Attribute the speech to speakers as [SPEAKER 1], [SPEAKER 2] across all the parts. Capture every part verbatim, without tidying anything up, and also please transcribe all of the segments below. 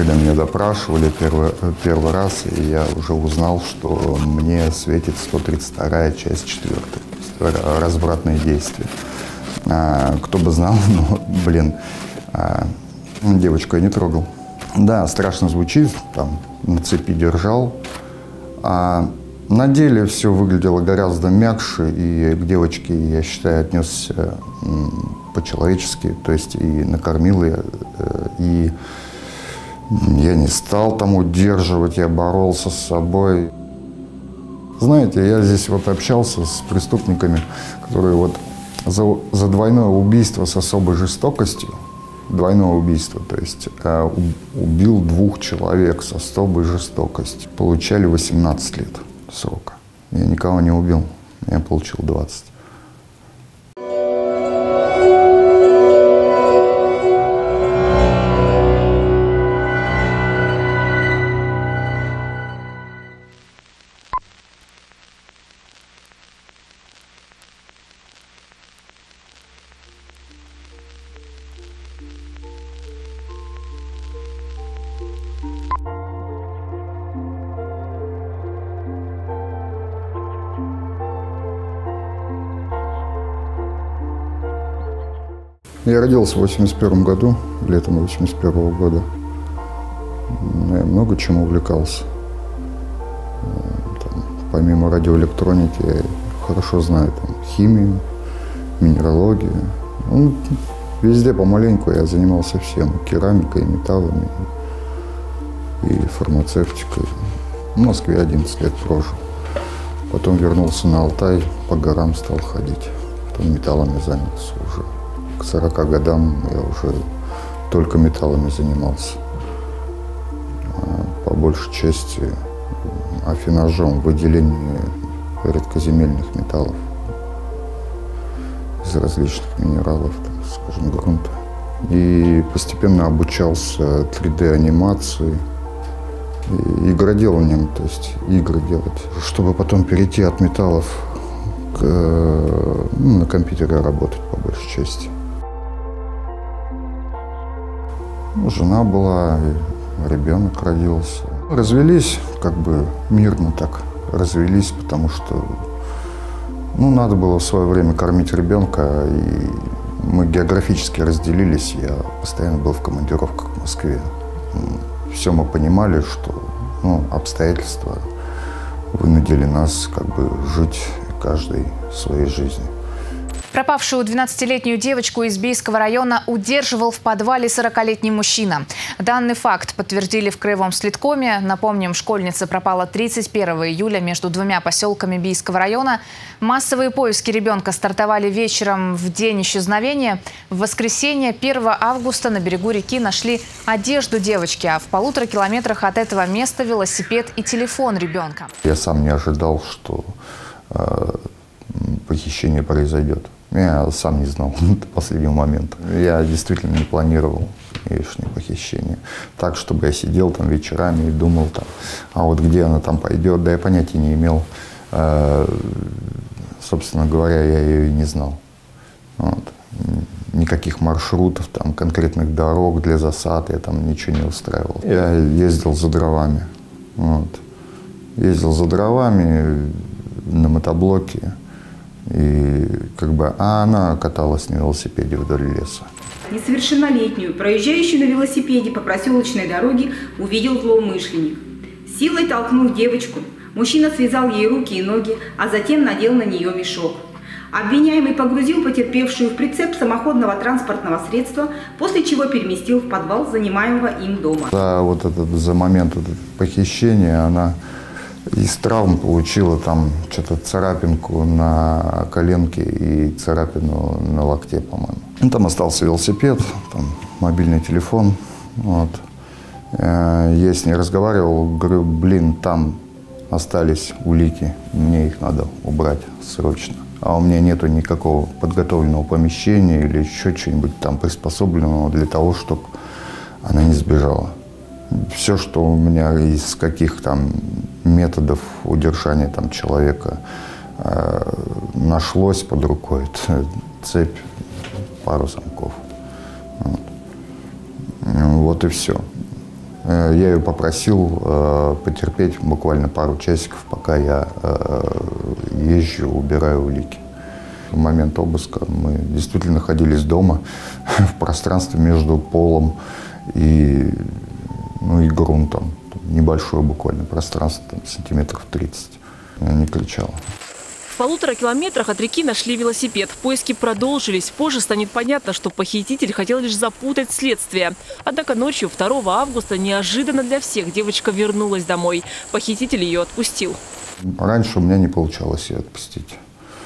[SPEAKER 1] когда меня допрашивали первый, первый раз, и я уже узнал, что мне светит сто тридцать вторая часть четвёртая, развратные действия. А, кто бы знал, но, блин, а, девочку я не трогал. Да, страшно звучит, там на цепи держал. А на деле все выглядело гораздо мягче, и к девочке, я считаю, отнесся по-человечески, то есть и накормил ее, и я не стал там удерживать, я боролся с собой. Знаете, я здесь вот общался с преступниками, которые вот за, за двойное убийство с особой жестокостью, двойное убийство, то есть э, убил двух человек с особой жестокостью, получали восемнадцать лет срока. Я никого не убил, я получил двадцать. Я родился в восемьдесят первом году, летом восемьдесят первого года. Я много чем увлекался. Там, помимо радиоэлектроники, я хорошо знаю там, химию, минералогию. Ну, везде помаленьку я занимался всем. Керамикой, металлами и фармацевтикой. В Москве одиннадцать лет прожил. Потом вернулся на Алтай, по горам стал ходить. Потом металлами занялся уже. К сорока годам я уже только металлами занимался. По большей части афинажом, выделением редкоземельных металлов из различных минералов, там, скажем, грунта. И постепенно обучался три дэ анимации и игроделанием, то есть игры делать, чтобы потом перейти от металлов к, ну, на компьютере работать по большей части. Жена была, ребенок родился. Развелись как бы мирно так, развелись, потому что ну, надо было в свое время кормить ребенка, и мы географически разделились, я постоянно был в командировках в Москве. Все мы понимали, что ну, обстоятельства вынудили нас как бы жить каждой своей жизнью.
[SPEAKER 2] Пропавшую двенадцатилетнюю девочку из Бийского района удерживал в подвале сорокалетний мужчина. Данный факт подтвердили в Краевом следкоме. Напомним, школьница пропала тридцать первого июля между двумя поселками Бийского района. Массовые поиски ребенка стартовали вечером в день исчезновения. В воскресенье, первого августа, на берегу реки нашли одежду девочки, а в полутора километрах от этого места велосипед и телефон ребенка.
[SPEAKER 1] Я сам не ожидал, что э, похищение произойдет. Я сам не знал до последнего момента. Я действительно не планировал лишнее похищение. Так, чтобы я сидел там вечерами и думал, там, а вот где она там пойдет, да я понятия не имел. Э, собственно говоря, я ее и не знал. Вот. Никаких маршрутов, там, конкретных дорог для засад я там ничего не устраивал. Я ездил за дровами. Вот. Ездил за дровами на мотоблоке. И как бы, а она каталась на велосипеде вдоль леса.
[SPEAKER 3] Несовершеннолетнюю, проезжающую на велосипеде по проселочной дороге, увидел злоумышленник. Силой толкнув девочку, мужчина связал ей руки и ноги, а затем надел на нее мешок. Обвиняемый погрузил потерпевшую в прицеп самоходного транспортного средства, после чего переместил в подвал занимаемого им дома.
[SPEAKER 1] За, вот этот, за момент вот похищения она из травм получила там что-то царапинку на коленке и царапину на локте, по-моему. Ну, там остался велосипед, там мобильный телефон. Вот. Я с ней разговаривал, говорю, блин, там остались улики, мне их надо убрать срочно. А у меня нету никакого подготовленного помещения или еще чего-нибудь там приспособленного для того, чтобы она не сбежала. Все, что у меня из каких там методов удержания там человека э, нашлось под рукой, это цепь, пару замков. Вот. Вот и все. Я ее попросил э, потерпеть буквально пару часиков, пока я э, езжу, убираю улики. В момент обыска мы действительно находились дома в пространстве между полом и, ну, и грунтом. Небольшое буквально пространство, там, сантиметров тридцать. Я не кричала.
[SPEAKER 4] В полутора километрах от реки нашли велосипед. Поиски продолжились. Позже станет понятно, что похититель хотел лишь запутать следствие. Однако ночью второго августа неожиданно для всех девочка вернулась домой. Похититель ее отпустил.
[SPEAKER 1] Раньше у меня не получалось ее отпустить.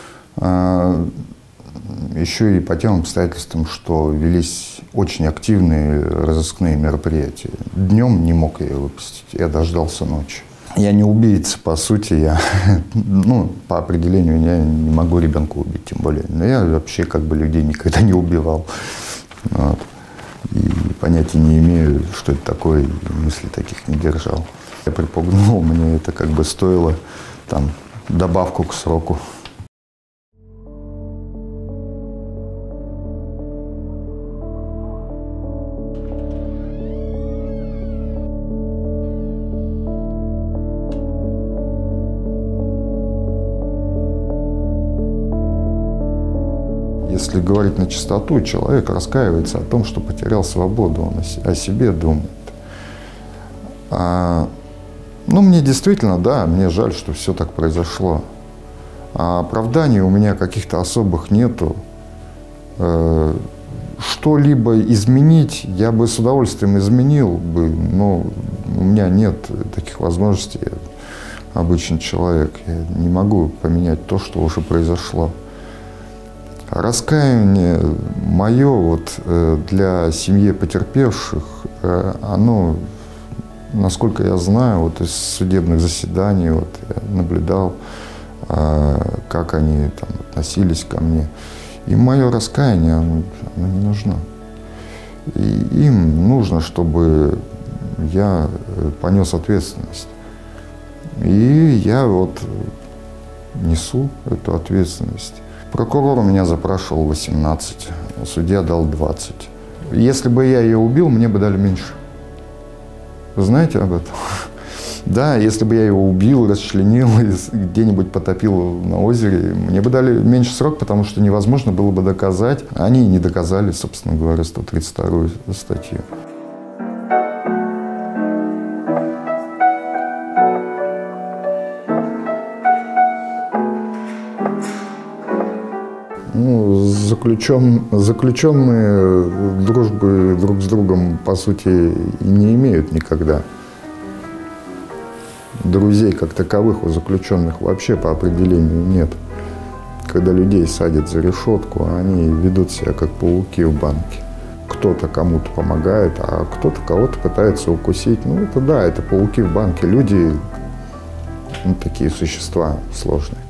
[SPEAKER 1] Еще и по тем обстоятельствам, что велись очень активные разыскные мероприятия. Днем не мог я ее выпустить. Я дождался ночи. Я не убийца, по сути, я, ну, по определению, я не могу ребенка убить, тем более. Но я вообще как бы людей никогда не убивал. Вот. И понятия не имею, что это такое, и мыслей таких не держал. Я припугнул, мне это как бы стоило там добавку к сроку. Если говорить на чистоту, человек раскаивается о том, что потерял свободу, он о себе думает. А, ну, мне действительно, да, мне жаль, что все так произошло. А оправданий у меня каких-то особых нету. Э, что-либо изменить я бы с удовольствием изменил бы, но у меня нет таких возможностей. Я обычный человек, я не могу поменять то, что уже произошло. Раскаяние мое вот, для семьи потерпевших, оно, насколько я знаю, вот из судебных заседаний вот, я наблюдал, как они там относились ко мне. И мое раскаяние, оно, оно не нужно. И им нужно, чтобы я понес ответственность. И я вот несу эту ответственность. Прокурор у меня запрашивал восемнадцать, судья дал двадцать. Если бы я ее убил, мне бы дали меньше. Вы знаете об этом? Да, если бы я его убил, расчленил, где-нибудь потопил на озере, мне бы дали меньше срок, потому что невозможно было бы доказать. Они не доказали, собственно говоря, сто тридцать вторую статью. Ну, заключен, заключенные дружбы друг с другом, по сути, и не имеют никогда. Друзей как таковых у заключенных вообще по определению нет. Когда людей садят за решетку, они ведут себя как пауки в банке. Кто-то кому-то помогает, а кто-то кого-то пытается укусить. Ну, это да, это пауки в банке. Люди, ну, такие существа сложные.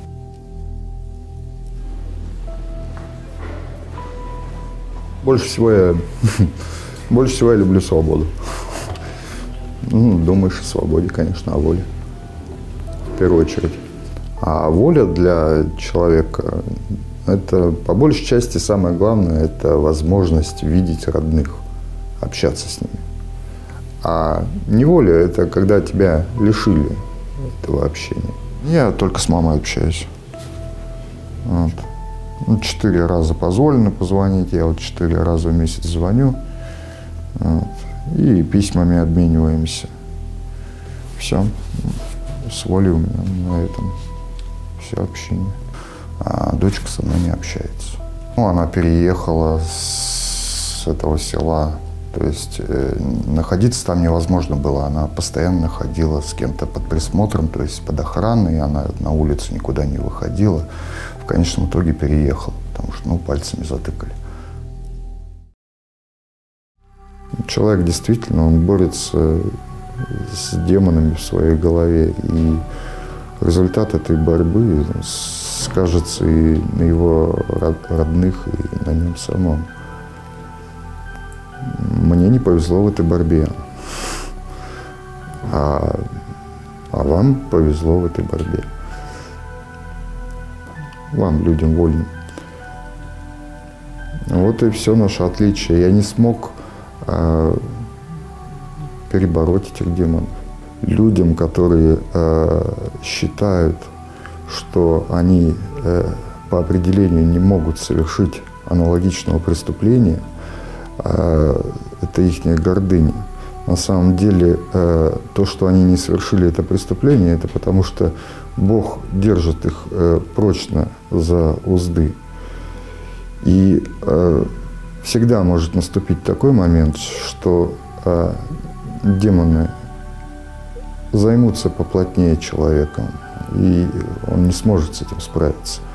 [SPEAKER 1] Больше всего я, больше всего я люблю свободу. Ну, думаешь о свободе, конечно, о воле. В первую очередь. А воля для человека, это по большей части самое главное, это возможность видеть родных, общаться с ними. А неволя – это когда тебя лишили этого общения. Я только с мамой общаюсь. Вот. Ну, четыре раза позволено позвонить, я вот четыре раза в месяц звоню. Вот. И письмами обмениваемся. Все. С волей у меня на этом все общение. А дочка со мной не общается. Ну, она переехала с этого села. То есть э, находиться там невозможно было. Она постоянно ходила с кем-то под присмотром, то есть под охраной. Она на улицу никуда не выходила. В конечном итоге переехала, потому что, ну, пальцами затыкали. Человек действительно, он борется с демонами в своей голове. И результат этой борьбы скажется и на его родных, и на нем самом. Мне не повезло в этой борьбе, а, а вам повезло в этой борьбе. Вам, людям вольным. Вот и все наше отличие. Я не смог э, перебороть этих демонов. Людям, которые э, считают, что они э, по определению не могут совершить аналогичного преступления, э, это их гордыня. На самом деле, э, то, что они не совершили это преступление, это потому что Бог держит их э, прочно за узды. И э, всегда может наступить такой момент, что э, демоны займутся поплотнее человеком, и он не сможет с этим справиться.